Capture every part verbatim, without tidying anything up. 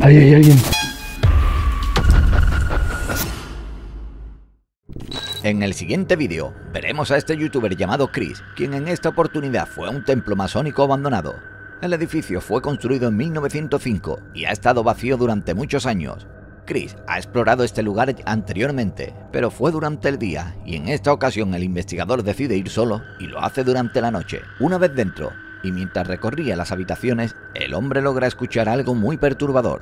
Ahí hay alguien. En el siguiente vídeo veremos a este youtuber llamado Chris, quien en esta oportunidad fue a un templo masónico abandonado. El edificio fue construido en mil novecientos cinco y ha estado vacío durante muchos años. Chris ha explorado este lugar anteriormente, pero fue durante el día y en esta ocasión el investigador decide ir solo y lo hace durante la noche. Una vez dentro, y mientras recorría las habitaciones, el hombre logra escuchar algo muy perturbador.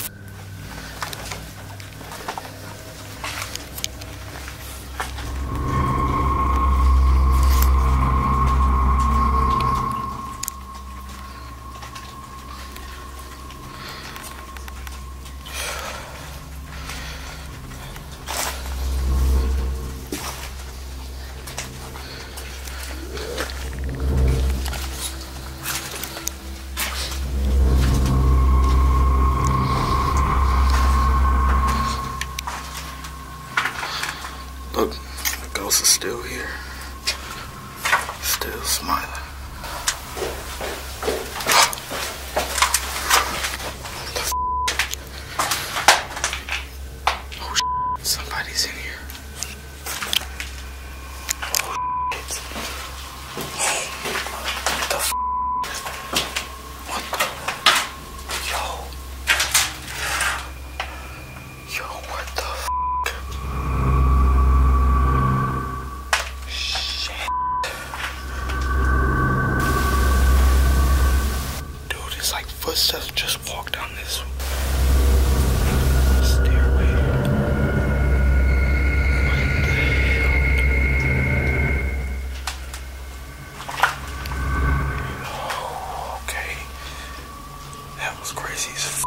Look, the ghost is still here. Still smiling. What the f***? Oh shit, somebody's in here. Oh shit. What the f***? What the? Yo. Yo, what the f***? Footsteps just walk down this stairway. What the hell? Oh, okay. That was crazy as f***.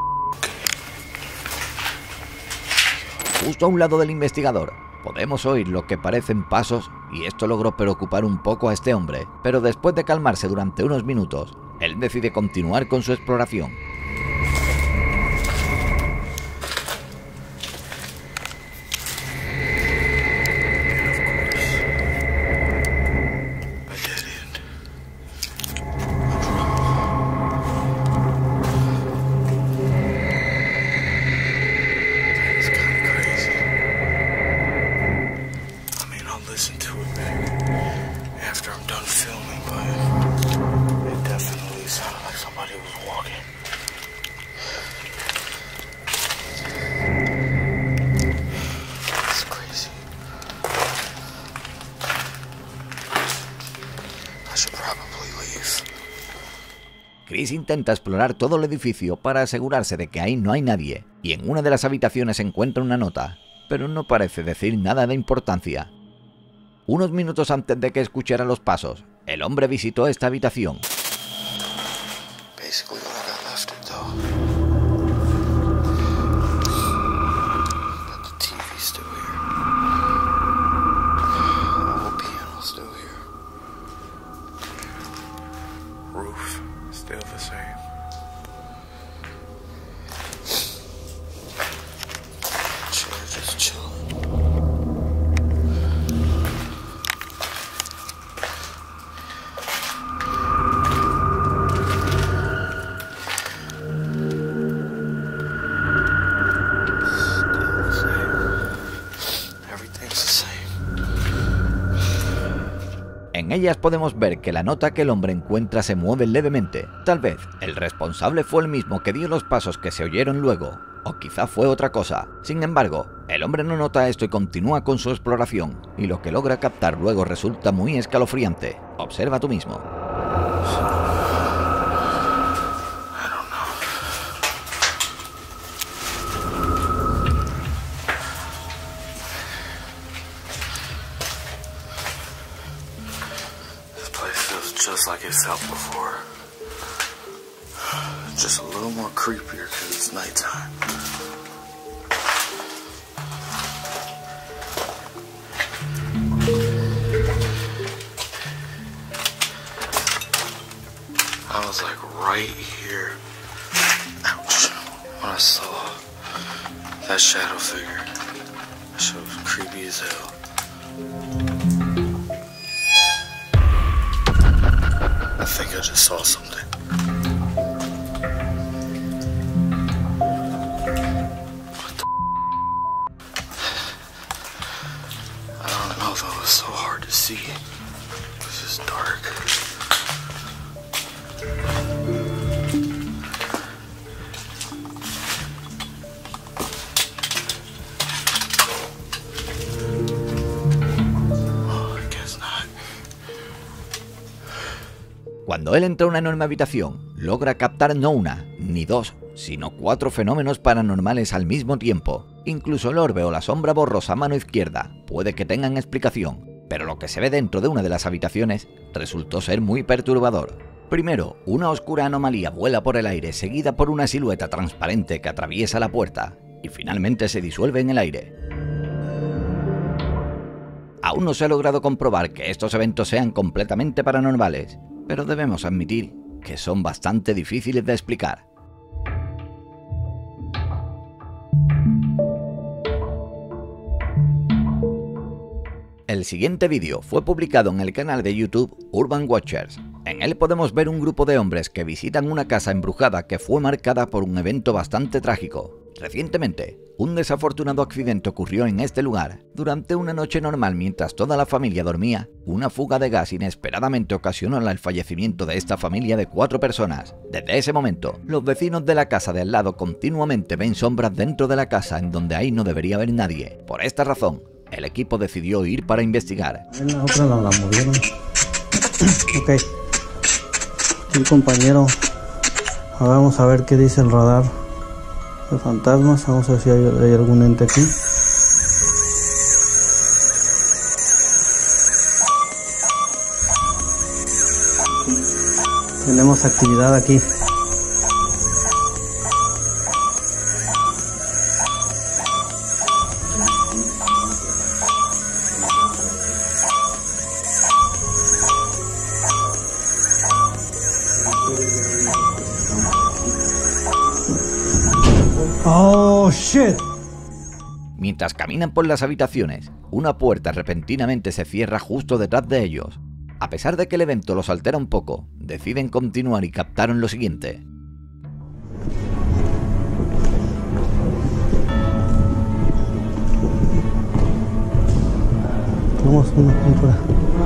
Justo a un lado del investigador, podemos oír lo que parecen pasos y esto logró preocupar un poco a este hombre, pero después de calmarse durante unos minutos, él decide continuar con su exploración. Listen to it back after I'm done filming, but it definitely sounded like somebody was walking. It's crazy. I should probably leave. Chris intenta explorar todo el edificio para asegurarse de que ahí no hay nadie, y en una de las habitaciones encuentra una nota, pero no parece decir nada de importancia. Unos minutos antes de que escuchara los pasos, el hombre visitó esta habitación. Basically like I left it though. But the T V's still here. The whole piano's still here. Roof still the same. Chair just chilling. En ellas podemos ver que la nota que el hombre encuentra se mueve levemente. Tal vez el responsable fue el mismo que dio los pasos que se oyeron luego, o quizá fue otra cosa. Sin embargo, el hombre no nota esto y continúa con su exploración, y lo que logra captar luego resulta muy escalofriante. Observa tú mismo. Just like it felt before. Just a little more creepier because it's nighttime. I was like right here. Ouch. When I saw that shadow figure. That shit was creepy as hell. I think I just saw something. see. This is dark. Oh, I guess not. Cuando él entra a una enorme habitación, logra captar no una, ni dos, sino cuatro fenómenos paranormales al mismo tiempo. Incluso el orbe o la sombra borrosa a mano izquierda puede que tengan explicación, pero lo que se ve dentro de una de las habitaciones resultó ser muy perturbador. Primero, una oscura anomalía vuela por el aire seguida por una silueta transparente que atraviesa la puerta y finalmente se disuelve en el aire. Aún no se ha logrado comprobar que estos eventos sean completamente paranormales, pero debemos admitir que son bastante difíciles de explicar. El siguiente vídeo fue publicado en el canal de YouTube Urban Watchers. En él podemos ver un grupo de hombres que visitan una casa embrujada que fue marcada por un evento bastante trágico. Recientemente, un desafortunado accidente ocurrió en este lugar. Durante una noche normal mientras toda la familia dormía, una fuga de gas inesperadamente ocasionó el fallecimiento de esta familia de cuatro personas. Desde ese momento, los vecinos de la casa de al lado continuamente ven sombras dentro de la casa en donde ahí no debería haber nadie. Por esta razón, el equipo decidió ir para investigar. En la otra la, la movieron. Ok. El compañero. Ahora vamos a ver qué dice el radar de fantasmas. Vamos a ver si hay, hay algún ente aquí. Tenemos actividad aquí. Oh, shit. Mientras caminan por las habitaciones, una puerta repentinamente se cierra justo detrás de ellos. A pesar de que el evento los altera un poco, deciden continuar y captaron lo siguiente. Tenemos una pintura.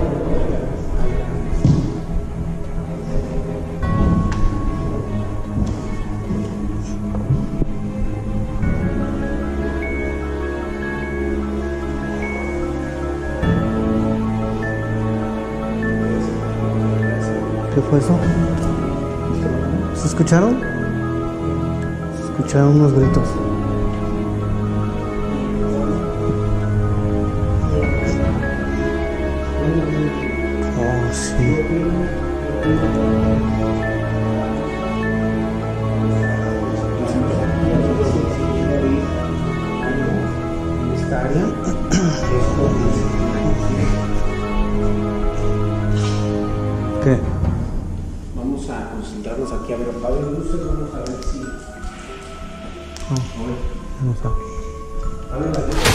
¿Qué fue eso? ¿Se escucharon? Se escucharon unos gritos. Oh, sí. ¿Qué? Vamos a concentrarnos aquí a ver, apague las luces, vamos a ver si... Oh, vamos a... Apague las luces.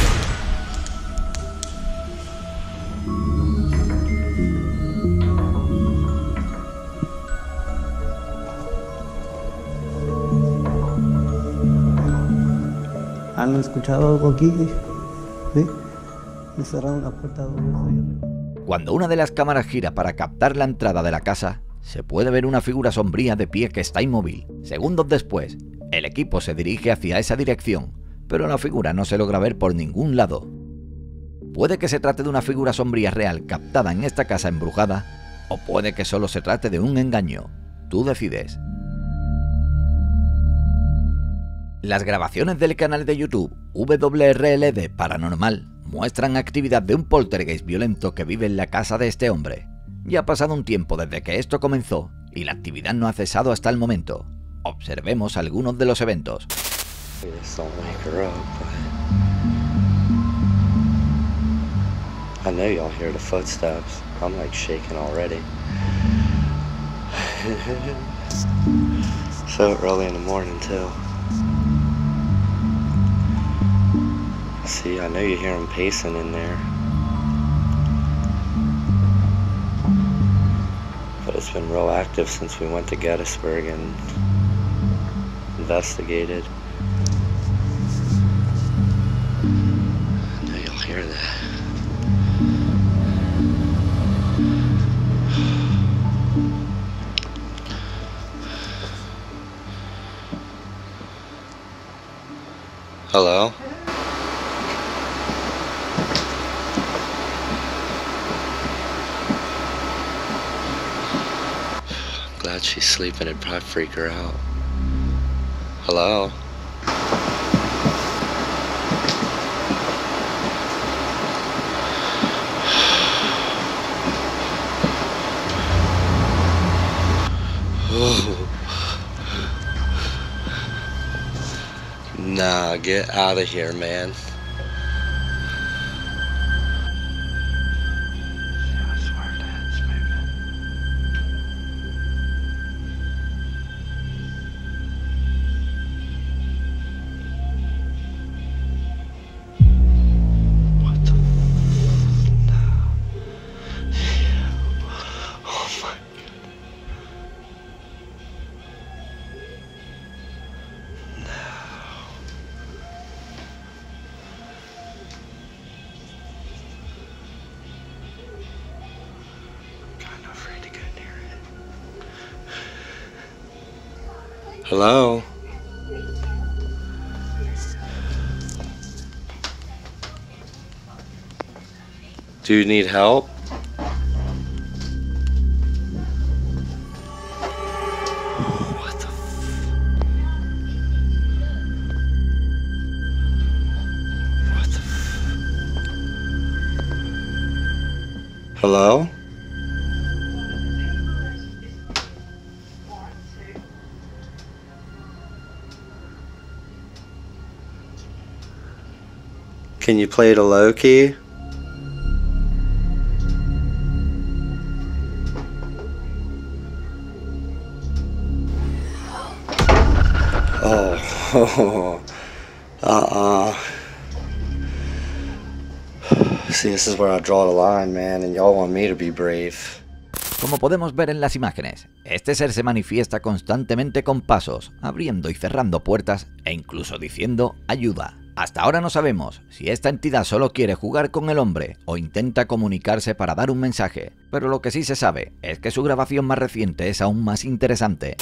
¿Han escuchado algo aquí? ¿Sí? Me cerraron la puerta dos veces ahí arriba. Cuando una de las cámaras gira para captar la entrada de la casa, se puede ver una figura sombría de pie que está inmóvil. Segundos después, el equipo se dirige hacia esa dirección, pero la figura no se logra ver por ningún lado. Puede que se trate de una figura sombría real captada en esta casa embrujada, o puede que solo se trate de un engaño. Tú decides. Las grabaciones del canal de YouTube W R L D Paranormal muestran actividad de un poltergeist violento que vive en la casa de este hombre. Ya ha pasado un tiempo desde que esto comenzó y la actividad no ha cesado hasta el momento. Observemos algunos de los eventos. I know y'all hear the footsteps. I'm like shaking already. So early in the morning too. See, I know you hear them pacing in there. But it's been real active since we went to Gettysburg and investigated. I know you'll hear that. Hello? Glad she's sleeping, it'd probably freak her out. Hello? Nah, get out of here, man. I swear her dad's moving. What the f- no. Oh my god. Hello? Do you need help? What the f- What the f- Hello? Can you play the low key? Oh, uh-uh. See, this is where I draw the line, man, and y'all want me to be brave. Como podemos ver en las imágenes, este ser se manifiesta constantemente con pasos, abriendo y cerrando puertas e incluso diciendo ayuda. Hasta ahora no sabemos si esta entidad solo quiere jugar con el hombre o intenta comunicarse para dar un mensaje, pero lo que sí se sabe es que su grabación más reciente es aún más interesante.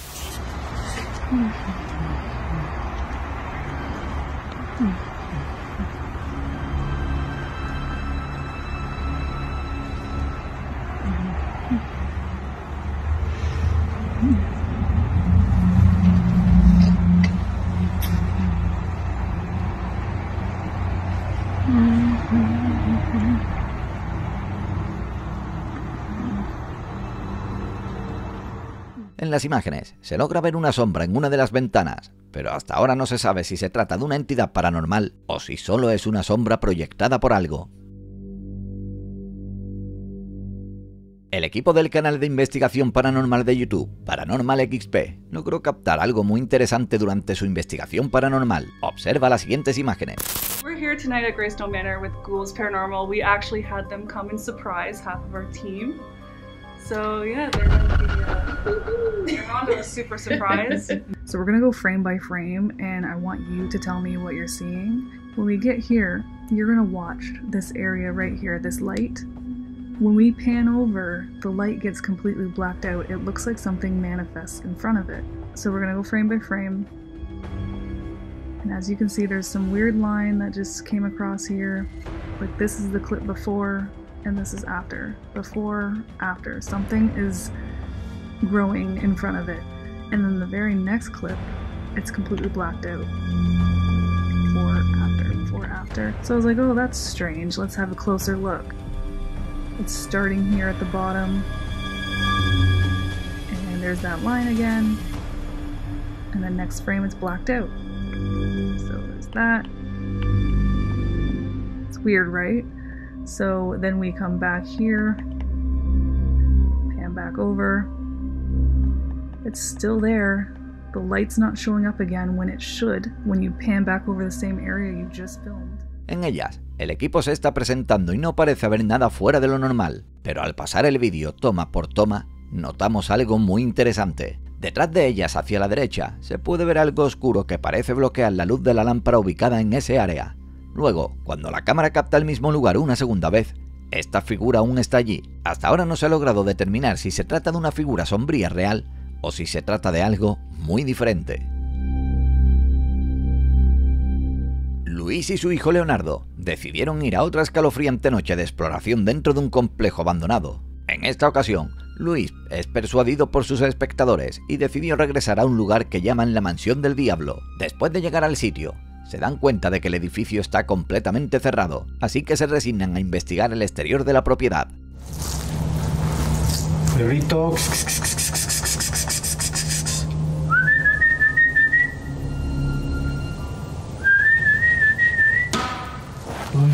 En las imágenes se logra ver una sombra en una de las ventanas, pero hasta ahora no se sabe si se trata de una entidad paranormal o si solo es una sombra proyectada por algo. El equipo del canal de investigación paranormal de YouTube, Paranormal X P, logró captar algo muy interesante durante su investigación paranormal. Observa las siguientes imágenes. We're here tonight at Greystone Manor with Ghouls Paranormal. We actually had them come and surprise half of our team. So yeah, they're gonna be, uh, they're on to a super surprise. So we're gonna go frame by frame, and I want you to tell me what you're seeing. When we get here, you're gonna watch this area right here, this light. When we pan over, the light gets completely blacked out. It looks like something manifests in front of it. So we're gonna go frame by frame. And as you can see, there's some weird line that just came across here. Like this is the clip before, and this is after. Before, after. Something is growing in front of it. And then the very next clip, it's completely blacked out. Before, after, before, after. So I was like, oh, that's strange. Let's have a closer look. It's starting here at the bottom. And there's that line again. And then next frame, it's blacked out. So there's that. It's weird, right? So then we come back here, pan back over. It's still there. The light's not showing up again when it should when you pan back over the same area you just filmed. En ellas, el equipo se está presentando y no parece haber nada fuera de lo normal, pero al pasar el vídeo toma por toma, notamos algo muy interesante. Detrás de ellas, hacia la derecha, se puede ver algo oscuro que parece bloquear la luz de la lámpara ubicada en ese área. Luego, cuando la cámara capta el mismo lugar una segunda vez, esta figura aún está allí. Hasta ahora no se ha logrado determinar si se trata de una figura sombría real o si se trata de algo muy diferente. Luis y su hijo Leonardo decidieron ir a otra escalofriante noche de exploración dentro de un complejo abandonado. En esta ocasión, Luis es persuadido por sus espectadores y decidió regresar a un lugar que llaman la Mansión del Diablo. Después de llegar al sitio, se dan cuenta de que el edificio está completamente cerrado, así que se resignan a investigar el exterior de la propiedad. Perrito. Uy.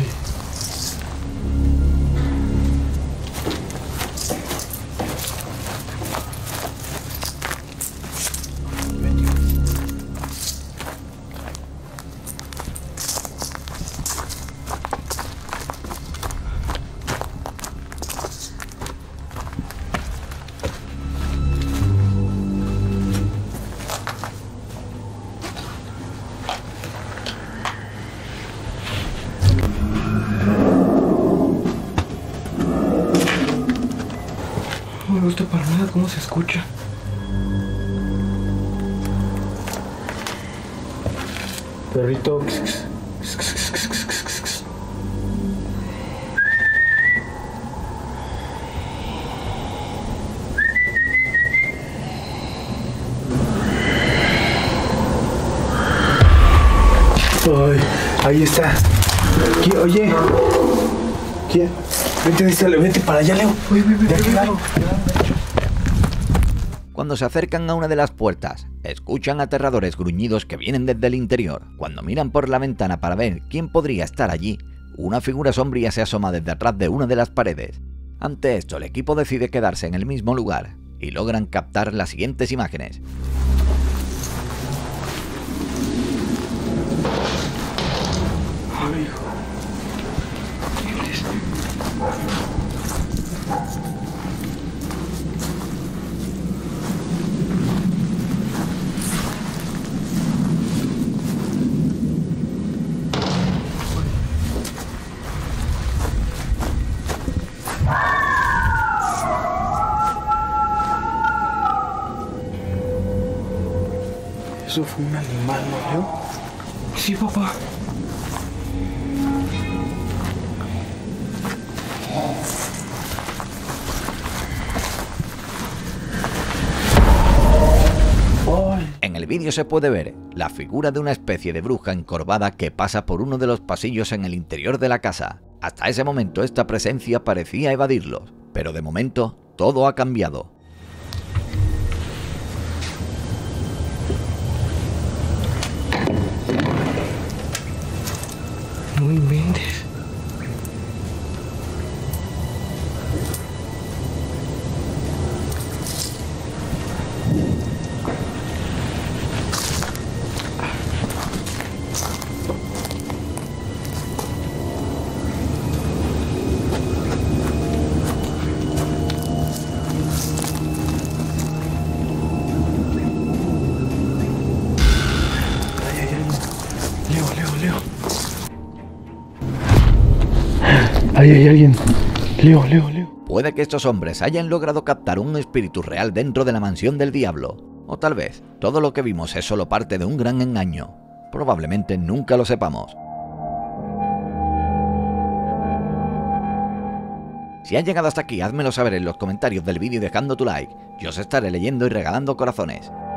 No me gusta para nada cómo se escucha. Perrito. Ay, ahí está. ¿Qué? Oye. ¿Qué? Vente, vente, vente para allá, Leo. Uy, uy, uy, de aquel lado. Cuando se acercan a una de las puertas, escuchan aterradores gruñidos que vienen desde el interior. Cuando miran por la ventana para ver quién podría estar allí, una figura sombría se asoma desde atrás de una de las paredes. Ante esto, el equipo decide quedarse en el mismo lugar y logran captar las siguientes imágenes. Eso fue un animal, ¿no, Leo? Sí, papá. En el vídeo se puede ver la figura de una especie de bruja encorvada que pasa por uno de los pasillos en el interior de la casa. Hasta ese momento esta presencia parecía evadirlos, pero de momento todo ha cambiado. No inventes. Ahí hay alguien. Leo, Leo, Leo. Puede que estos hombres hayan logrado captar un espíritu real dentro de la Mansión del Diablo. O tal vez todo lo que vimos es solo parte de un gran engaño. Probablemente nunca lo sepamos. Si has llegado hasta aquí, házmelo saber en los comentarios del vídeo dejando tu like. Yo os estaré leyendo y regalando corazones.